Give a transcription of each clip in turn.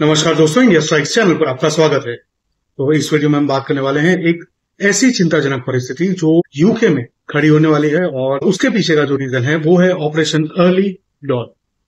नमस्कार दोस्तों, India strikes channel पर आपका स्वागत है। तो इस वीडियो में हम बात करने वाले हैं एक ऐसी चिंताजनक परिस्थिति जो यूके में खड़ी होने वाली है और उसके पीछे का जो रीजन है वो है ऑपरेशन अर्ली डॉन।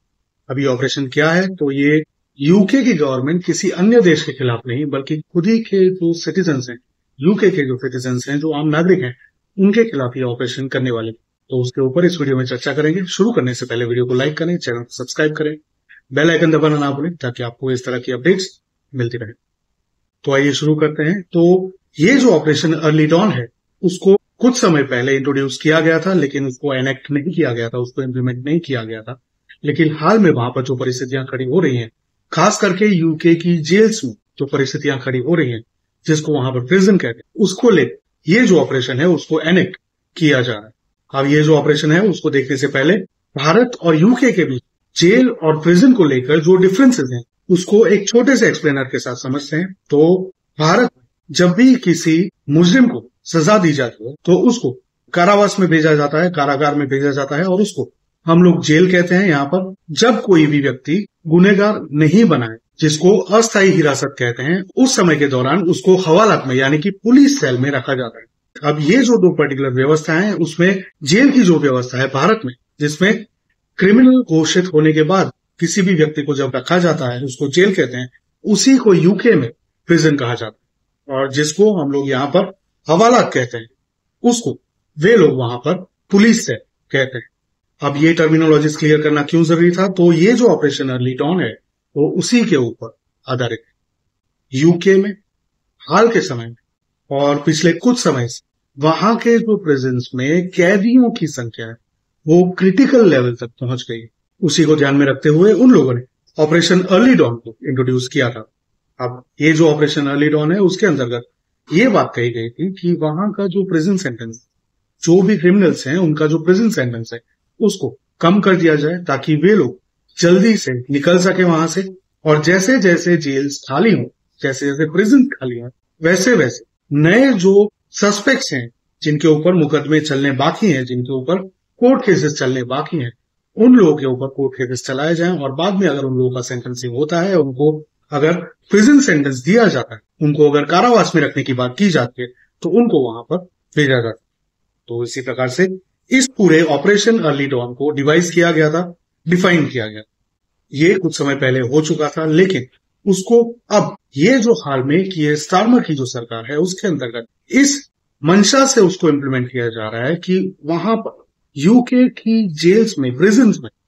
अब ये ऑपरेशन क्या है? तो ये यूके की गवर्नमेंट किसी अन्य देश के खिलाफ नहीं बल्कि खुद ही के जो सिटीजन्स हैं, यूके के जो सिटीजन्स हैं, जो आम नागरिक हैं, उनके खिलाफ ये ऑपरेशन करने वाले। तो उसके ऊपर इस वीडियो में चर्चा करेंगे। शुरू करने से पहले वीडियो को लाइक करें, चैनल को सब्सक्राइब करें, बेल आइकन दबाना ना भूलें ताकि आपको इस तरह की अपडेट्स मिलती रहे। तो आइए शुरू करते हैं। तो ये जो ऑपरेशन अर्ली डॉन है उसको कुछ समय पहले इंट्रोड्यूस किया गया था, लेकिन उसको एनेक्ट नहीं किया गया था, उसको इम्प्लीमेंट नहीं किया गया था। लेकिन हाल में वहां पर जो परिस्थितियां खड़ी हो रही हैं, खास करके यूके की जेल्स में जो परिस्थितियां खड़ी हो रही हैं, जिसको वहां पर प्रिजन कहते हैं, उसको लेकर ये जो ऑपरेशन है उसको एनेक्ट किया जा रहा है। अब ये जो ऑपरेशन है उसको देखने से पहले भारत और यूके के बीच जेल और प्रिजन को लेकर जो डिफरेंसेस हैं उसको एक छोटे से एक्सप्लेनर के साथ समझते हैं। तो भारत में जब भी किसी मुजरिम को सजा दी जाती है तो उसको कारावास में भेजा जाता है, कारागार में भेजा जाता है, और उसको हम लोग जेल कहते हैं। यहाँ पर जब कोई भी व्यक्ति गुनहगार नहीं बना है, जिसको अस्थायी हिरासत कहते हैं, उस समय के दौरान उसको हवालात में यानी कि पुलिस सेल में रखा जाता है। अब ये जो दो पर्टिकुलर व्यवस्था है, उसमें जेल की जो व्यवस्था है भारत में, जिसमें क्रिमिनल घोषित होने के बाद किसी भी व्यक्ति को जब रखा जाता है उसको जेल कहते हैं, उसी को यूके में प्रिजन कहा जाता है। और जिसको हम लोग यहाँ पर हवालात कहते हैं, उसको वे लोग वहां पर पुलिस सेल कहते हैं। अब ये टर्मिनोलॉजीज क्लियर करना क्यों जरूरी था? तो ये जो ऑपरेशन अर्ली डॉन है वो उसी के ऊपर आधारित है। यूके में हाल के समय में और पिछले कुछ समय से वहां के जो प्रिजन्स में कैदियों की संख्या है वो क्रिटिकल लेवल तक पहुंच गई। उसी को ध्यान में रखते हुए उन लोगों ने ऑपरेशन अर्ली डॉन को इंट्रोड्यूस किया था। अब ये जो ऑपरेशन अर्ली डॉन है उसके अंतर्गत ये बात कही गई थी कि वहां का जो प्रिजन सेंटेंस, जो भी क्रिमिनल्स हैं, उनका जो प्रिजन सेंटेंस है उसको कम कर दिया जाए ताकि वे लोग जल्दी से निकल सके वहां से। और जैसे जैसे जेल्स खाली हो, जैसे जैसे प्रिजन खाली हो, वैसे वैसे नए जो सस्पेक्ट्स हैं, जिनके ऊपर मुकदमे चलने बाकी हैं, जिनके ऊपर कोर्ट केसेस चलने बाकी हैं, उन लोगों के ऊपर कोर्ट केसेस चलाए जाएं। और बाद में अगर उन लोगों का सेंटेंसिंग होता है, उनको अगर प्रिजन सेंटेंस दिया जाता है, उनको अगर कारावास में रखने की बात की जाती है, तो उनको वहां पर भेजा जाता है। तो इसी प्रकार से इस पूरे ऑपरेशन अर्ली डॉन को डिवाइस किया गया था, डिफाइन किया गया। ये कुछ समय पहले हो चुका था, लेकिन उसको अब ये जो हाल में कि ये स्टारमर की जो सरकार है उसके अंतर्गत इस मंशा से उसको इम्प्लीमेंट किया जा रहा है कि वहां पर यूके की जेल्स में, प्रिजन्स में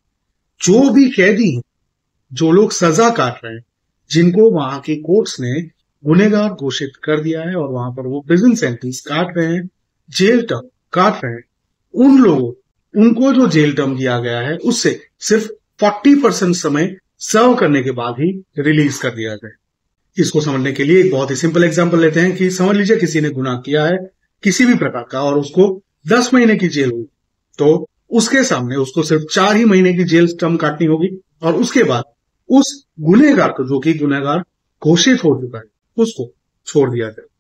जो भी कैदी हैं, जो लोग सजा काट रहे हैं, जिनको वहां की कोर्ट्स ने गुनहगार घोषित कर दिया है और वहां पर वो प्रिजन सेंटेंस काट रहे हैं, जेल टर्म काट रहे हैं, उन लोगों उनको जो जेल टर्म दिया गया है उससे सिर्फ 40% समय सर्व करने के बाद ही रिलीज कर दिया जाए। इसको समझने के लिए एक बहुत ही सिंपल एग्जांपल लेते हैं कि समझ लीजिए किसी ने गुनाह किया है किसी भी प्रकार का और उसको 10 महीने की जेल हुई, तो उसके सामने उसको सिर्फ 4 ही महीने की जेल टर्म काटनी होगी और उसके बाद उस गुनहगार को, जो कि गुनहगार घोषित हो चुका है, उसको छोड़ दिया जाए।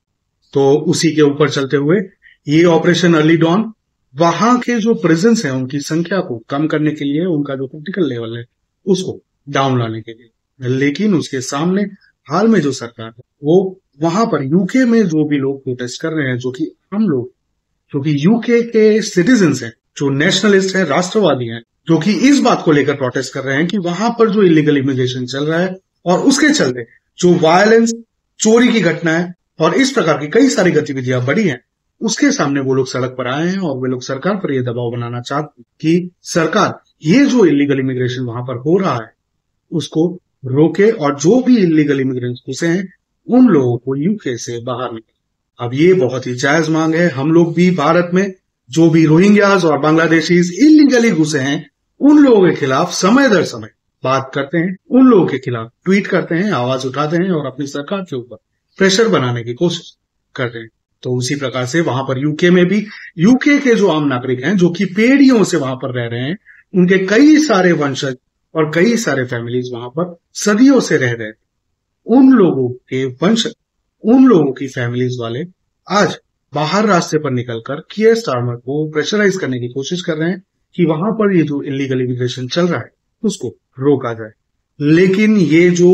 तो उसी के ऊपर चलते हुए ये ऑपरेशन अर्ली डॉन वहां के जो प्रिजन्स हैं उनकी संख्या को कम करने के लिए, उनका जो क्रिटिकल लेवल है उसको डाउन लाने के लिए। लेकिन उसके सामने हाल में जो सरकार है वो वहां पर यूके में जो भी लोग प्रोटेस्ट कर रहे हैं, जो कि हम लोग, जो कि यूके के सिटीजन्स हैं, जो नेशनलिस्ट हैं, राष्ट्रवादी हैं, जो कि इस बात को लेकर प्रोटेस्ट कर रहे हैं कि वहां पर जो इलीगल इमिग्रेशन चल रहा है और उसके चलते जो वायलेंस, चोरी की घटनाएं और इस प्रकार की कई सारी गतिविधियां बढ़ी हैं, उसके सामने वो लोग सड़क पर आए हैं और वे लोग सरकार पर यह दबाव बनाना चाहते हैं कि सरकार ये जो इलीगल इमिग्रेशन वहां पर हो रहा है उसको रोके और जो भी इलीगल इमिग्रेंट्स घुसे हैं उन लोगों को यूके से बाहर निकाले। अब ये बहुत ही जायज मांग है। हम लोग भी भारत में जो भी रोहिंग्याज और बांग्लादेशीज इलीगली घुसे हैं उन लोगों के खिलाफ समय दर समय बात करते हैं, उन लोगों के खिलाफ ट्वीट करते हैं, आवाज उठाते हैं और अपनी सरकार के ऊपर प्रेशर बनाने की कोशिश करते हैं। तो उसी प्रकार से वहां पर यूके में भी यूके के जो आम नागरिक हैं, जो कि पीढ़ियों से वहां पर रह रहे हैं, उनके कई सारे वंशज और कई सारे फैमिलीज वहां पर सदियों से रह रहे हैं, उन लोगों के वंशज, उन लोगों की फैमिलीज वाले आज बाहर रास्ते पर निकलकर कियर स्टारमर को प्रेशराइज करने की कोशिश कर रहे हैं कि वहां पर ये जो इलीगल इमिग्रेशन चल रहा है उसको रोका जाए। लेकिन ये जो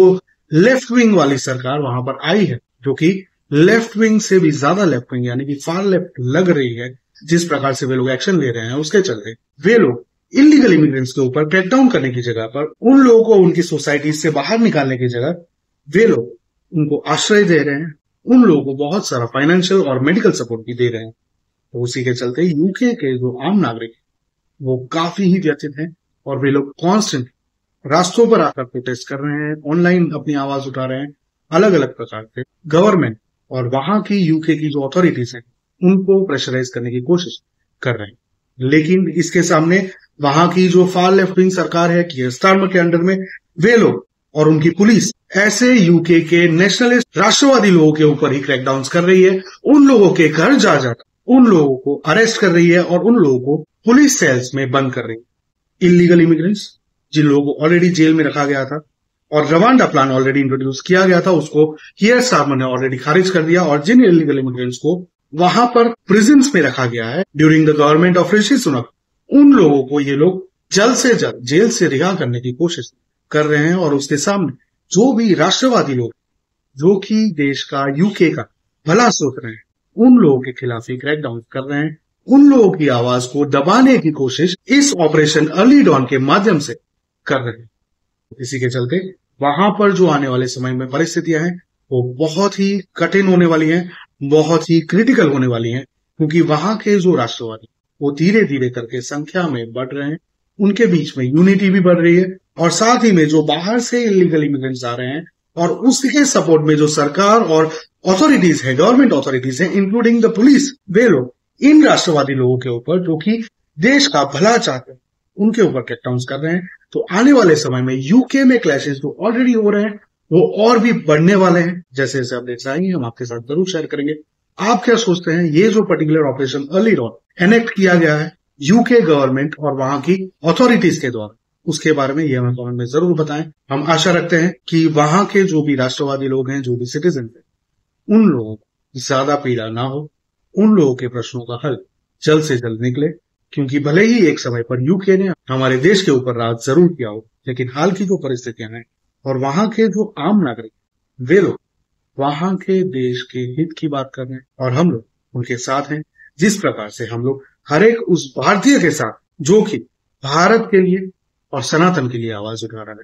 लेफ्ट विंग वाली सरकार वहां पर आई है, जो कि लेफ्ट विंग से भी ज्यादा लेफ्ट विंग यानी कि फार लेफ्ट लग रही है। जिस प्रकार से वे लोग एक्शन ले रहे हैं उसके चलते वे लोग इलीगल इमिग्रेंट्स के ऊपर क्रैकडाउन करने की जगह पर उन लोगों को उनकी सोसाइटी से बाहर निकालने की जगह वे लोग उनको आश्रय दे रहे हैं, उन लोगों को बहुत सारा फाइनेंशियल और मेडिकल सपोर्ट भी दे रहे हैं। तो उसी के चलते यूके के जो आम नागरिक वो काफी ही व्यथित हैं और वे लोग कॉन्स्टेंट रास्तों पर आकर प्रोटेस्ट कर रहे हैं, ऑनलाइन अपनी आवाज उठा रहे हैं, अलग अलग प्रकार से गवर्नमेंट और वहां की यूके की जो अथॉरिटीज हैं उनको प्रेशराइज करने की कोशिश कर रहे हैं। लेकिन इसके सामने वहां की जो फार लेफ्ट विंग सरकार है कि स्टारमर के अंडर में वे लोग और उनकी पुलिस ऐसे यूके के नेशनलिस्ट राष्ट्रवादी लोगों के ऊपर ही क्रैकडाउन कर रही है, उन लोगों के घर जा जाकर उन लोगों को अरेस्ट कर रही है और उन लोगों को पुलिस सेल्स में बंद कर रही है। इलीगल इमिग्रेंट्स जिन लोगों को ऑलरेडी जेल में रखा गया था और रवांडा प्लान ऑलरेडी इंट्रोड्यूस किया गया था उसको कियर स्टारमर ने ऑलरेडी खारिज कर दिया, और जिन इलीगल इमिग्रेंट्स को वहां पर प्रिजन्स में रखा गया है during the government of Rishi Sunak, उन लोगों को ये लोग जल्द से जल्द जेल से रिहा करने की कोशिश कर रहे हैं। और उसके सामने जो भी राष्ट्रवादी लोग जो कि देश का यूके का भला सोच रहे हैं उन लोगों के खिलाफ ही क्रैकडाउन कर रहे हैं, उन लोगों की आवाज को दबाने की कोशिश इस ऑपरेशन अर्ली डॉन के माध्यम से कर रहे हैं। इसी के चलते वहां पर जो आने वाले समय में परिस्थितियां हैं वो बहुत ही कठिन होने वाली हैं, बहुत ही क्रिटिकल होने वाली हैं, क्योंकि वहां के जो राष्ट्रवादी वो धीरे धीरे करके संख्या में बढ़ रहे हैं, उनके बीच में यूनिटी भी बढ़ रही है, और साथ ही में जो बाहर से इलीगल इमिग्रेंट्स आ रहे हैं और उसके सपोर्ट में जो सरकार और अथॉरिटीज है, गवर्नमेंट अथॉरिटीज है इंक्लूडिंग द पुलिस, वे लोग इन राष्ट्रवादी लोगों के ऊपर जो कि देश का भला चाहते हैं उनके ऊपर क्रैकडाउन कर रहे हैं। तो आने वाले समय में यूके में क्लैशेस जो ऑलरेडी हो रहे हैं वो और भी बढ़ने वाले हैं। जैसे जैसे अपडेट्स आएंगे हम आपके साथ जरूर शेयर करेंगे। आप क्या सोचते हैं, ये जो particular operation early dawn enact किया गया है यूके गवर्नमेंट और वहां की अथॉरिटीज के द्वारा, उसके बारे में ये हमें कमेंट में जरूर बताएं। हम आशा रखते हैं कि वहां के जो भी राष्ट्रवादी लोग हैं, जो भी सिटीजन हैं, उन लोगों को ज्यादा पीड़ा ना हो, उन लोगों के प्रश्नों का हल जल्द से जल्द निकले, क्योंकि भले ही एक समय पर यूके ने हमारे देश के ऊपर राज जरूर किया हो, लेकिन हाल की जो परिस्थितियां हैं और वहां के जो आम नागरिक वे लोग वहां के देश के हित की बात कर रहे हैं और हम लोग उनके साथ हैं। जिस प्रकार से हम लोग हर एक उस भारतीय के साथ जो कि भारत के लिए और सनातन के लिए आवाज उठा रहा है,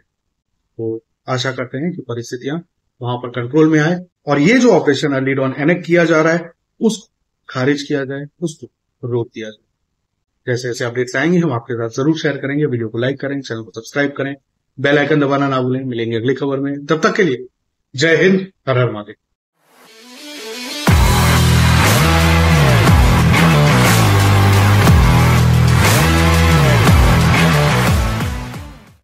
तो आशा करते हैं कि परिस्थितियां वहां पर कंट्रोल में आए और ये जो ऑपरेशन अर्ली डॉन एनेक्ट किया जा रहा है उसको खारिज किया जाए, उसको रोक दिया जाए। जैसे जैसे अपडेट्स आएंगे हम आपके साथ जरूर शेयर करेंगे। वीडियो को लाइक करें, चैनल को सब्सक्राइब करें, बेल आइकन दबाना ना भूलें। मिलेंगे अगली खबर में, तब तक के लिए जय हिंद, हर हर महादेव।